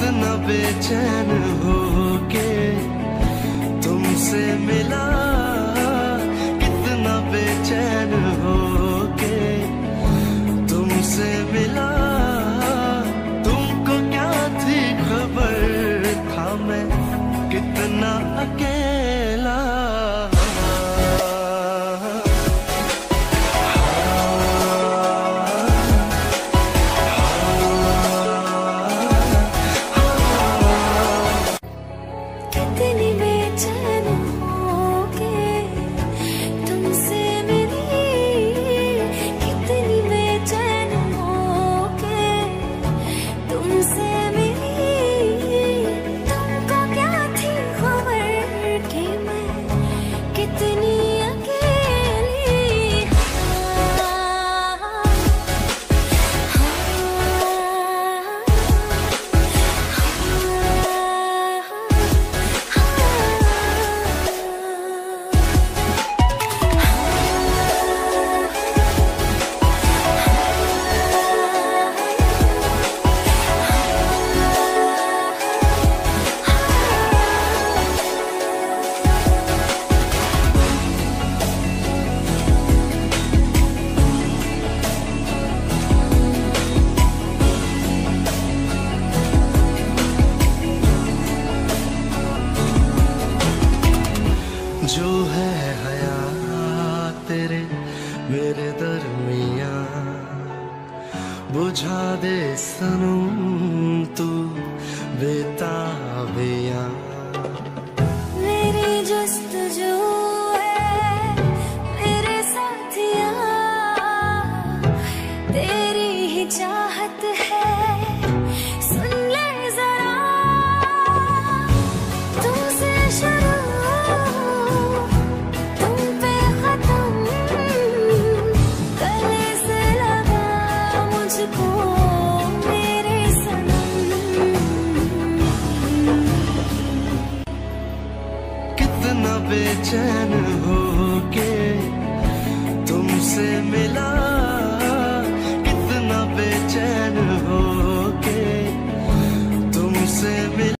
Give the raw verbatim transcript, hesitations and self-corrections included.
कितना बेचैन हो के तुमसे मिला, कितना बेचैन हो के तुमसे मिला। तुमको क्या थी खबर, था मैं कितना अकेला। कितनी बेचैन होके तुमसे मिली, कितनी बेचैन होके तुमसे मिली। तुमको क्या थी खबर कि मैं कितनी अकेली। हाँ, हाँ, जो है हया तेरे मेरे दरमिया, बुझा दे सनम तू बेताबिया। मेरी जस्तजू है मेरे साथिया, तेरी ही चाहत है, सुन ले जरा। तुमसे शुरू तुम पे खत्म, गले से लगा मुझको मेरे सनम। कितना बेचैन हो के तुमसे मिला,